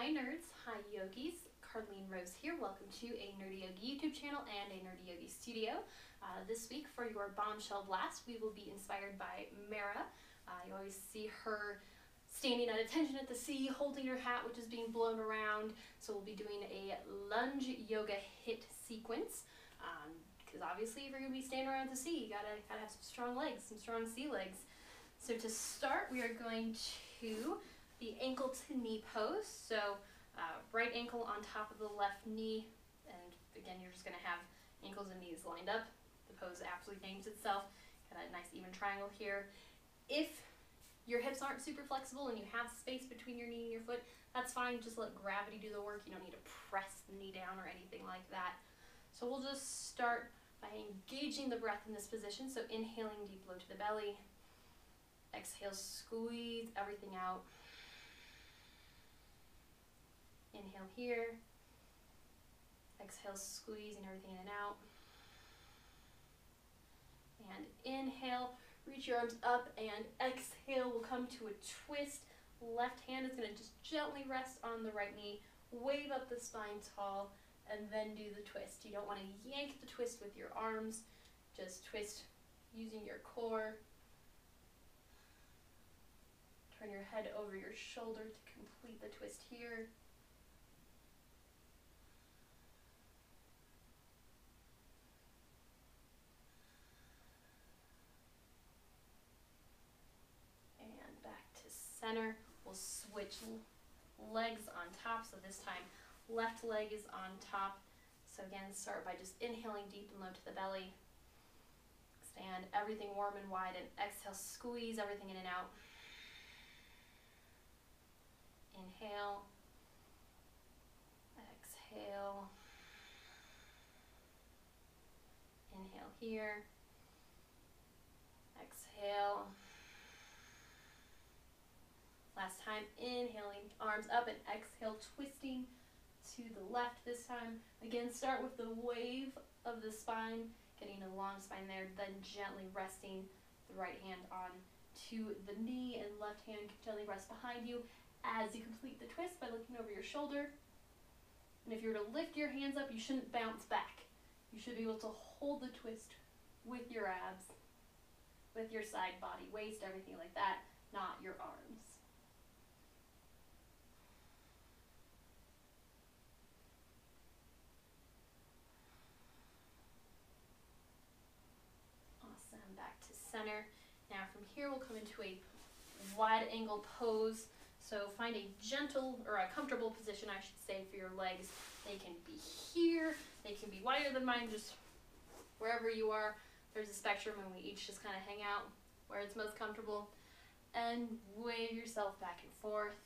Hi nerds, hi yogis, Carlene Rose here. Welcome to a Nerdy Yogi YouTube channel and a Nerdy Yogi studio. This week for your bombshell blast, we will be inspired by Mara. You always see her standing at attention at the sea, holding her hat, which is being blown around. So we'll be doing a lunge yoga hit sequence. Because obviously if you're going to be standing around the sea, you gotta have some strong legs, some strong sea legs. So to start, we are going to the ankle to knee pose. So right ankle on top of the left knee, and again you're just going to have ankles and knees lined up. The pose absolutely names itself. Got a nice even triangle here. If your hips aren't super flexible and you have space between your knee and your foot, that's fine. Just let gravity do the work. You don't need to press the knee down or anything like that. So we'll just start by engaging the breath in this position. So inhaling deep low to the belly. Exhale, squeeze everything out. Inhale here. Exhale, squeezing everything in and out. And inhale, reach your arms up, and exhale, we'll come to a twist. Left hand is going to just gently rest on the right knee, wave up the spine tall, and then do the twist. You don't want to yank the twist with your arms, just twist using your core. Turn your head over your shoulder to complete the twist here. And back to center. We'll switch legs on top. So this time, left leg is on top. So again, start by just inhaling deep and low to the belly. Expand everything warm and wide, and exhale, squeeze everything in and out. Inhale, exhale, inhale here, exhale. Last time, inhaling, arms up, and exhale, twisting to the left this time. Again, start with the wave of the spine, getting a long spine there, then gently resting the right hand on to the knee, and left hand gently rest behind you as you complete the twist by looking over your shoulder. And if you were to lift your hands up, you shouldn't bounce back. You should be able to hold the twist with your abs, with your side body, waist, everything like that, not your arms. Awesome, back to center. Now from here we'll come into a wide angle pose. So find a gentle, or a comfortable position, I should say, for your legs. They can be here, they can be wider than mine, just wherever you are. There's a spectrum, and we each just kind of hang out where it's most comfortable. And wave yourself back and forth.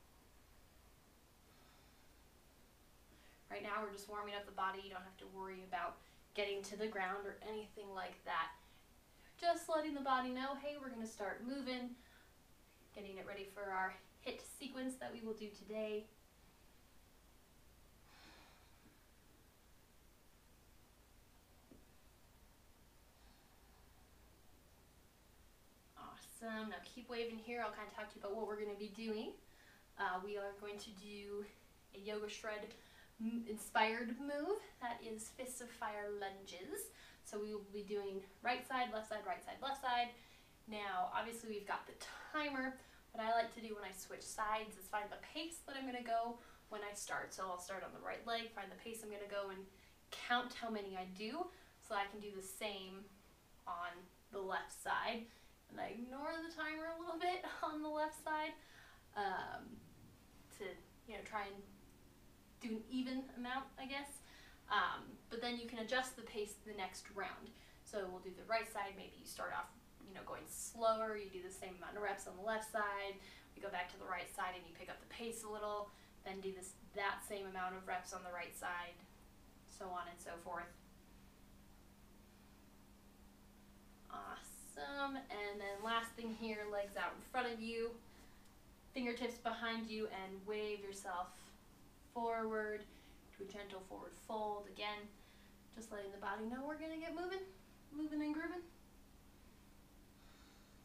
Right now we're just warming up the body. You don't have to worry about getting to the ground or anything like that. Just letting the body know, hey, we're going to start moving, getting it ready for our hit sequence that we will do today. Awesome. Now keep waving here. I'll kind of talk to you about what we're going to be doing. We are going to do a yoga shred inspired move. That is Fists of Fire lunges. So we will be doing right side, left side, right side, left side. Now, obviously we've got the timer. What I like to do when I switch sides is find the pace that I'm going to go when I start. So I'll start on the right leg, find the pace I'm going to go, and count how many I do, so I can do the same on the left side. And I ignore the timer a little bit on the left side to try and do an even amount, I guess. But then you can adjust the pace the next round. So we'll do the right side. Maybe you start off going slower, you do the same amount of reps on the left side, we go back to the right side and you pick up the pace a little, then do that same amount of reps on the right side, so on and so forth. Awesome. And then last thing here, legs out in front of you, fingertips behind you, and wave yourself forward to a gentle forward fold. Again, just letting the body know we're going to get moving and grooving.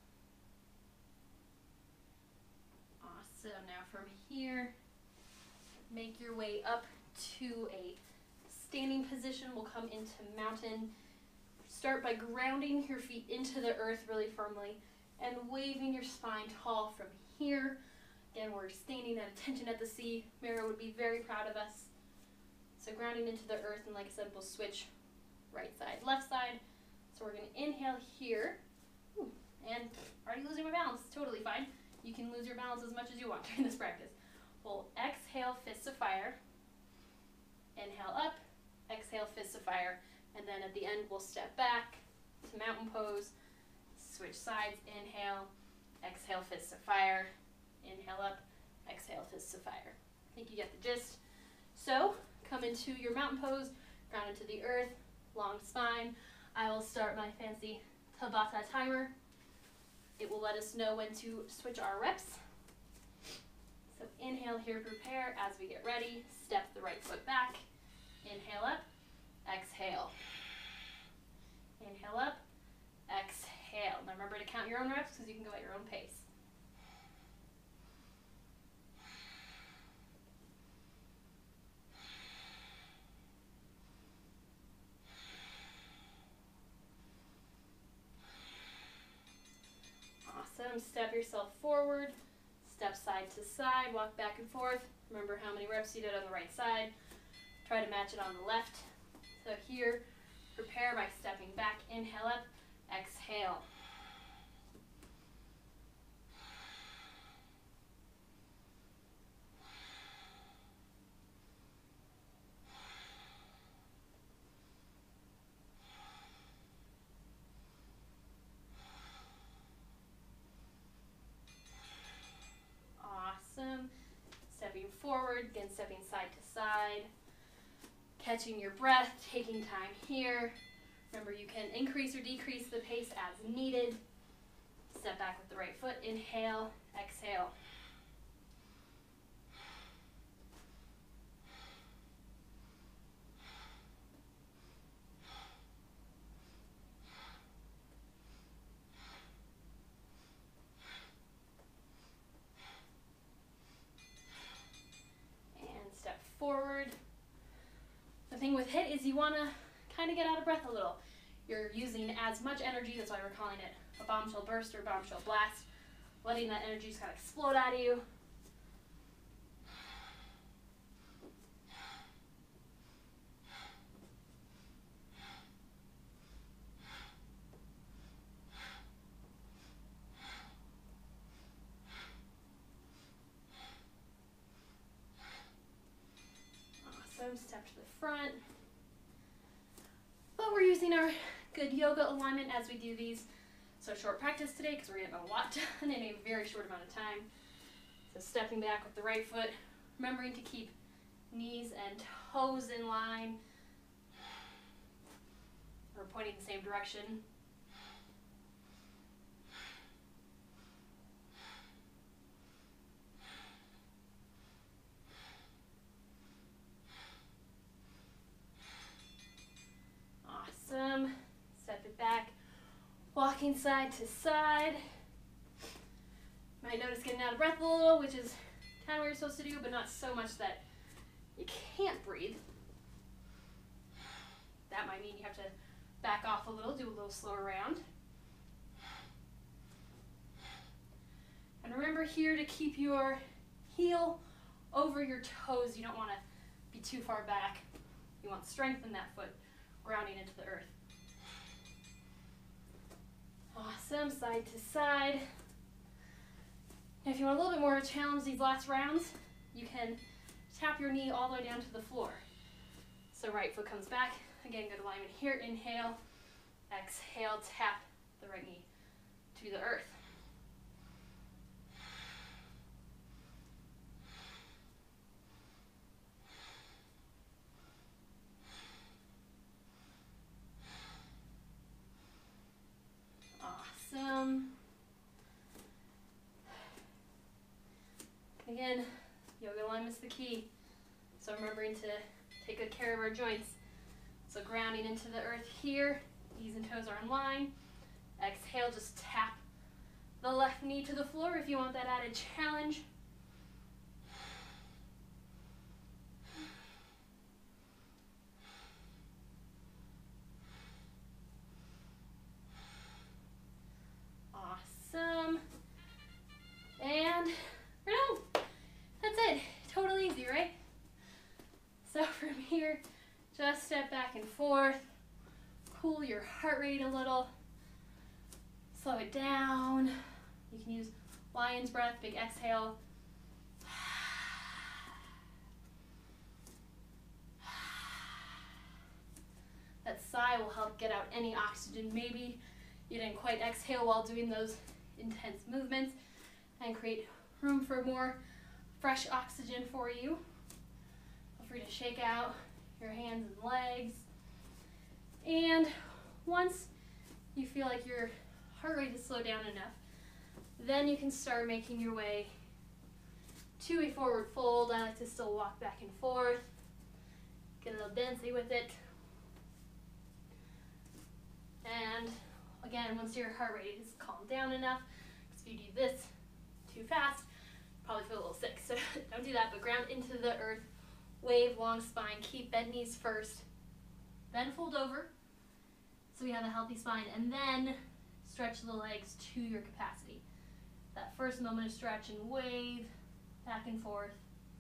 Awesome. Now from here, make your way up to a standing position. We'll come into mountain. Start by grounding your feet into the earth really firmly and waving your spine tall from here. Again, we're standing at attention at the sea. Mara would be very proud of us. So grounding into the earth, and like I said, we'll switch right side, left side. So we're going to inhale here. Ooh, and already losing my balance, totally fine. You can lose your balance as much as you want during this practice. We'll exhale, fists of fire. Inhale up, exhale, fists of fire. And then at the end, we'll step back to mountain pose. Switch sides, inhale, exhale, fists of fire. Inhale up, exhale, fists of fire. I think you get the gist. So come into your mountain pose, ground into the earth, long spine. I will start my fancy Tabata timer. It will let us know when to switch our reps. So inhale here, prepare. As we get ready, step the right foot back. Inhale up, exhale. Inhale up, exhale. Now remember to count your own reps because you can go at your own pace. Awesome. Step yourself forward, step side to side, walk back and forth. Remember how many reps you did on the right side. Try to match it on the left. So here, prepare by stepping back, inhale up, exhale. Awesome. Stepping forward, again stepping side to side. Catching your breath, taking time here. Remember, you can increase or decrease the pace as needed. Step back with the right foot, inhale, exhale. And step forward. The thing with HIIT is you want to kind of get out of breath a little. You're using as much energy, that's why we're calling it a bombshell burst or bombshell blast, letting that energy just kind of explode out of you. Awesome, step to the front. But we're using our good yoga alignment as we do these. So short practice today because we're getting a lot done in a very short amount of time. So stepping back with the right foot, remembering to keep knees and toes in line or pointing the same direction. Awesome. Step it back. Walking side to side. Might notice getting out of breath a little, which is kind of what you're supposed to do, but not so much that you can't breathe. That might mean you have to back off a little, do a little slower round. And remember here to keep your heel over your toes. You don't want to be too far back. You want strength in that foot, grounding into the earth. Awesome, side to side. Now if you want a little bit more of a challenge these last rounds, you can tap your knee all the way down to the floor. So right foot comes back. Again, good alignment here. Inhale, exhale, tap the right knee to the earth. Awesome. Again, yoga alignment's the key. So remembering to take good care of our joints. So grounding into the earth here, knees and toes are in line. Exhale, just tap the left knee to the floor if you want that added challenge. Just step back and forth. Cool your heart rate a little. Slow it down. You can use lion's breath, big exhale. That sigh will help get out any oxygen. Maybe you didn't quite exhale while doing those intense movements, and create room for more fresh oxygen for you. Feel free to shake out your hands and legs. And once you feel like your heart rate has slowed down enough, then you can start making your way to a forward fold. I like to still walk back and forth, get a little dancey with it. And again, once your heart rate has calmed down enough, because if you do this too fast, you probably feel a little sick. So don't do that, but ground into the earth, wave, long spine, keep bent knees first, then fold over so we have a healthy spine, and then stretch the legs to your capacity. That first moment of stretch and wave back and forth.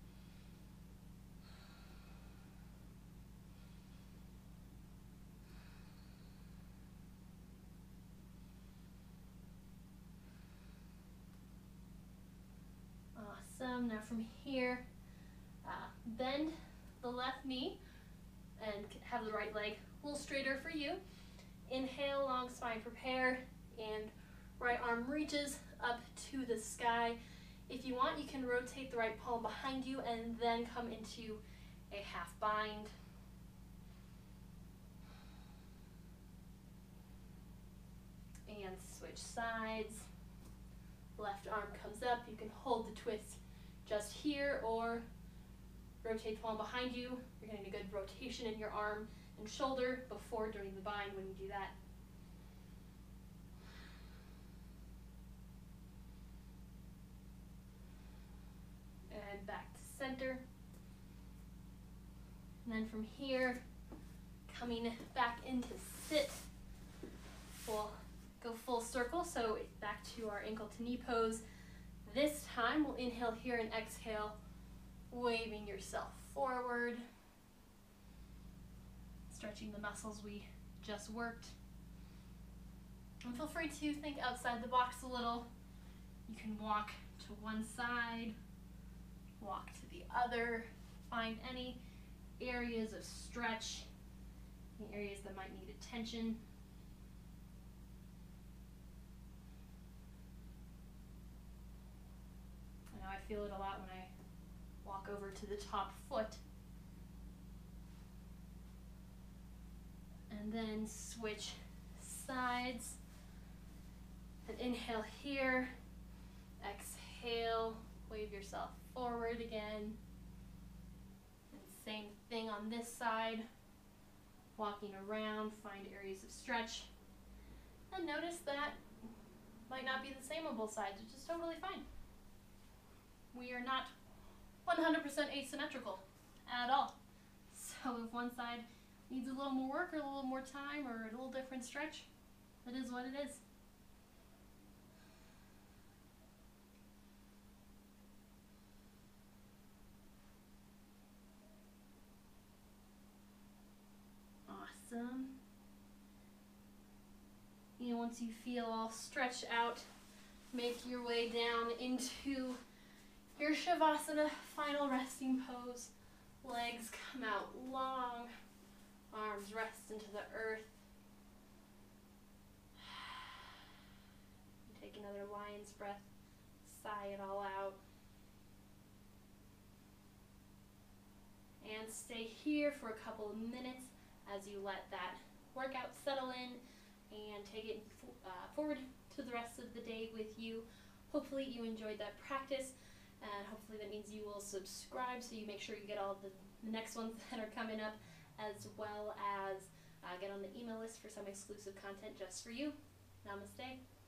Awesome. Now from here, bend the left knee and have the right leg a little straighter for you. Inhale, long spine, prepare, and right arm reaches up to the sky. If you want, you can rotate the right palm behind you and then come into a half bind. And switch sides. Left arm comes up. You can hold the twist just here or rotate the palm behind you. You're getting a good rotation in your arm and shoulder before doing the bind when you do that. And back to center. And then from here, coming back into sit, we'll go full circle, so back to our ankle to knee pose. This time we'll inhale here and exhale, waving yourself forward, stretching the muscles we just worked. And feel free to think outside the box a little. You can walk to one side, walk to the other, find any areas of stretch, any areas that might need attention. I know I feel it a lot when I walk over to the top foot. And then switch sides. And inhale here, exhale, wave yourself forward again. And same thing on this side. Walking around, find areas of stretch. And notice that might not be the same on both sides, which is totally fine. We are not 100% asymmetrical at all. So if one side needs a little more work or a little more time or a little different stretch, it is what it is. Awesome. And once you feel all stretched out, make your way down into your Shavasana, final resting pose. Legs come out long, arms rest into the earth. Take another lion's breath, sigh it all out. And stay here for a couple of minutes as you let that workout settle in and take it forward to the rest of the day with you. Hopefully you enjoyed that practice, and hopefully that means you will subscribe so you make sure you get all the next ones that are coming up, as well as get on the email list for some exclusive content just for you. Namaste.